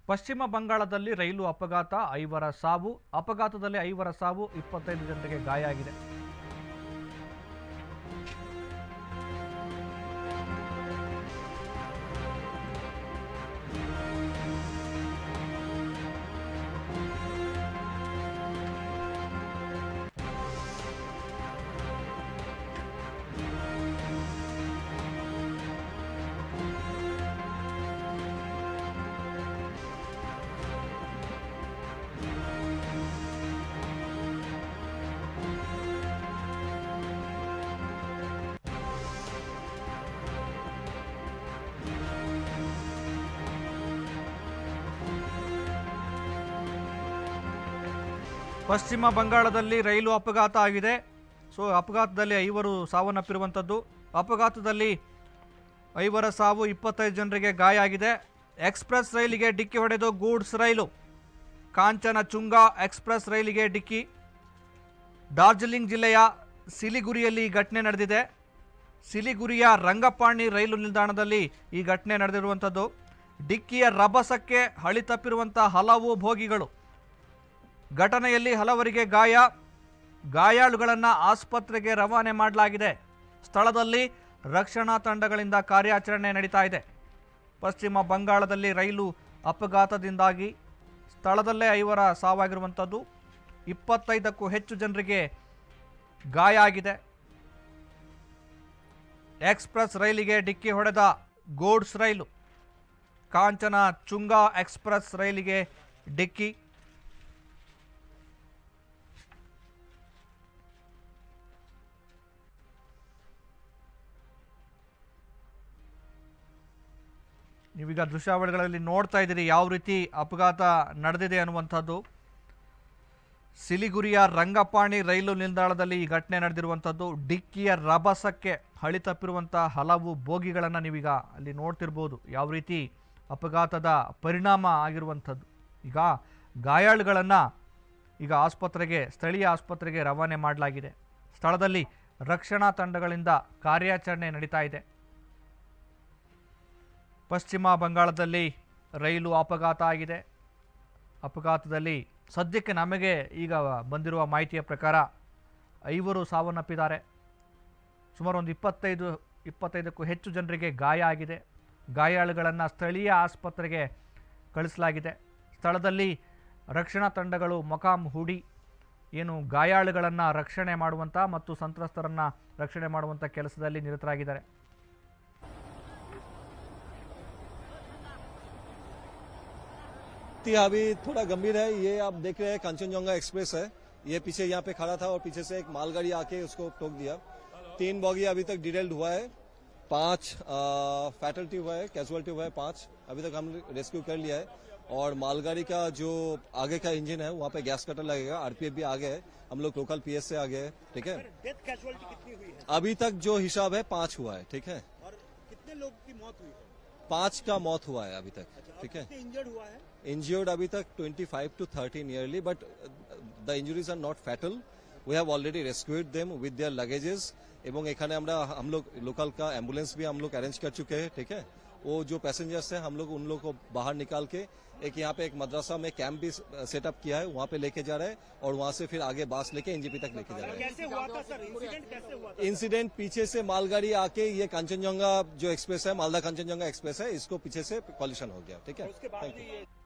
ಪಶ್ಚಿಮ ಬಂಗಾಳದಲ್ಲಿ ರೈಲು ಅಪಘಾತ, 5 ಸಾವು. ಅಪಘಾತದಲ್ಲಿ 5 ಸಾವು, 25 ಜನರಿಗೆ ಗಾಯ ಆಗಿದೆ. ಪಶ್ಚಿಮ ಬಂಗಾಳದಲ್ಲಿ ರೈಲು ಅಪಘಾತ ಆಗಿದೆ. ಅಪಘಾತದಲ್ಲಿ 5 ಸಾವನ್ನಪ್ಪಿರುವಂಥದ್ದು. ಅಪಘಾತದಲ್ಲಿ 5 ಸಾವು, 25 ಜನರಿಗೆ ಗಾಯ ಆಗಿದೆ. ಎಕ್ಸ್ಪ್ರೆಸ್ ರೈಲಿಗೆ ಡಿಕ್ಕಿ ಹೊಡೆದು ಗೂಡ್ಸ್ ರೈಲು. ಕಾಂಚನ ಚುಂಗಾ ಎಕ್ಸ್ಪ್ರೆಸ್ ರೈಲಿಗೆ ಡಿಕ್ಕಿ. ಡಾರ್ಜಿಲಿಂಗ್ ಜಿಲ್ಲೆಯ ಸಿಲಿಗುರಿಯಲ್ಲಿ ಈ ಘಟನೆ ನಡೆದಿದೆ. ಸಿಲಿಗುರಿಯ ರಂಗಪಾಣಿ ರೈಲು ನಿಲ್ದಾಣದಲ್ಲಿ ಈ ಘಟನೆ ನಡೆದಿರುವಂಥದ್ದು. ಡಿಕ್ಕಿಯ ರಭಸಕ್ಕೆ ಹಳಿ ತಪ್ಪಿರುವಂಥ ಹಲವು ಬೋಗಿಗಳು. ಘಟನೆಯಲ್ಲಿ ಹಲವರಿಗೆ ಗಾಯ. ಗಾಯಾಳುಗಳನ್ನು ಆಸ್ಪತ್ರೆಗೆ ರವಾನೆ ಮಾಡಲಾಗಿದೆ. ಸ್ಥಳದಲ್ಲಿ ರಕ್ಷಣಾ ತಂಡಗಳಿಂದ ಕಾರ್ಯಾಚರಣೆ ನಡೀತಾ ಇದೆ. ಪಶ್ಚಿಮ ಬಂಗಾಳದಲ್ಲಿ ರೈಲು ಅಪಘಾತದಿಂದಾಗಿ ಸ್ಥಳದಲ್ಲೇ 5 ಸಾವಾಗಿರುವಂಥದ್ದು. 25ಕ್ಕೂ ಹೆಚ್ಚು ಜನರಿಗೆ ಗಾಯ ಆಗಿದೆ. ಎಕ್ಸ್ಪ್ರೆಸ್ ರೈಲಿಗೆ ಡಿಕ್ಕಿ ಹೊಡೆದ ಗೂಡ್ಸ್ ರೈಲು. ಕಾಂಚನ ಚುಂಗಾ ಎಕ್ಸ್ಪ್ರೆಸ್ ರೈಲಿಗೆ ಡಿಕ್ಕಿ. ನೀವೀಗ ದೃಶ್ಯಾವಳಿಗಳಲ್ಲಿ ನೋಡ್ತಾ ಇದ್ದೀರಿ ಯಾವ ರೀತಿ ಅಪಘಾತ ನಡೆದಿದೆ ಅನ್ನುವಂಥದ್ದು. ಸಿಲಿಗುರಿಯ ರಂಗಪಾಣಿ ರೈಲು ನಿಲ್ದಾಣದಲ್ಲಿ ಈ ಘಟನೆ ನಡೆದಿರುವಂಥದ್ದು. ಡಿಕ್ಕಿಯ ರಭಸಕ್ಕೆ ಹಳಿ ತಪ್ಪಿರುವಂಥ ಹಲವು ಬೋಗಿಗಳನ್ನು ನೀವೀಗ ಅಲ್ಲಿ ನೋಡ್ತಿರ್ಬೋದು. ಯಾವ ರೀತಿ ಅಪಘಾತದ ಪರಿಣಾಮ ಆಗಿರುವಂಥದ್ದು. ಈಗ ಗಾಯಾಳುಗಳನ್ನು ಈಗ ಸ್ಥಳೀಯ ಆಸ್ಪತ್ರೆಗೆ ರವಾನೆ ಮಾಡಲಾಗಿದೆ. ಸ್ಥಳದಲ್ಲಿ ರಕ್ಷಣಾ ತಂಡಗಳಿಂದ ಕಾರ್ಯಾಚರಣೆ ನಡೀತಾ ಇದೆ. ಪಶ್ಚಿಮ ಬಂಗಾಳದಲ್ಲಿ ರೈಲು ಅಪಘಾತ ಆಗಿದೆ. ಅಪಘಾತದಲ್ಲಿ ಸದ್ಯಕ್ಕೆ ನಮಗೆ ಈಗ ಬಂದಿರುವ ಮಾಹಿತಿಯ ಪ್ರಕಾರ 5 ಸಾವನ್ನಪ್ಪಿದ್ದಾರೆ. ಸುಮಾರು ಒಂದು 25ಕ್ಕೂ ಹೆಚ್ಚು ಜನರಿಗೆ ಗಾಯ ಆಗಿದೆ. ಗಾಯಾಳುಗಳನ್ನು ಸ್ಥಳೀಯ ಆಸ್ಪತ್ರೆಗೆ ಕಳಿಸಲಾಗಿದೆ. ಸ್ಥಳದಲ್ಲಿ ರಕ್ಷಣಾ ತಂಡಗಳು ಮೊಕಾಂ ಹೂಡಿ ಏನು ಗಾಯಾಳುಗಳನ್ನು ರಕ್ಷಣೆ ಮಾಡುವಂಥ ಮತ್ತು ಸಂತ್ರಸ್ತರನ್ನು ರಕ್ಷಣೆ ಮಾಡುವಂಥ ಕೆಲಸದಲ್ಲಿ ನಿರತರಾಗಿದ್ದಾರೆ. अभी थोड़ा गंभीर है। ये आप देख रहे हैं कांचनजंगा एक्सप्रेस है। ये पीछे यहाँ पे खड़ा था और पीछे से एक मालगाड़ी आके उसको ठोक दिया। 3 बॉगी अभी तक डिटेल्ड हुआ है। 5 फैटलिटी हुआ है, कैजुअलिटी हुआ है 5। अभी तक हम रेस्क्यू कर लिया है। और मालगाड़ी का जो आगे का इंजन है वहाँ पे गैस कटर लगेगा। आरपीएफ भी आ गए है। हम लोग लोकल पीएस से आ गए है। ठीक है, डेथ कैजुअलिटी कितनी हुई है? अभी तक जो हिसाब है 5 हुआ है। ठीक है, और कितने लोग की मौत हुई है? 5 का मौत हुआ है अभी तक। ठीक है, इंजर्ड हुआ है? Injured अभी तक 25 to 30 nearly, but the injuries are not fatal. We have already rescued them with their luggages. एवं एखाने हम लोग लोकल का एम्बुलेंस भी हम लोग अरेंज कर चुके हैं। ठीक है, वो जो पैसेंजर्स हैं हम लोग उन लोग को बाहर निकाल के एक यहाँ पे एक मदरसा में कैंप भी सेटअप किया है, वहाँ पे लेके जा रहे हैं और वहाँ से फिर आगे बास लेके एनजीपी तक लेके जा रहे हैं। कैसे हुआ था सर? इंसिडेंट कैसे हुआ था? इंसिडेंट पीछे से मालगाड़ी आके ये कांचनजंगा जो एक्सप्रेस है, मालदा कांचनजंगा एक्सप्रेस है, इसको पीछे से कॉलिशन हो गया। ठीक है, उसके बाद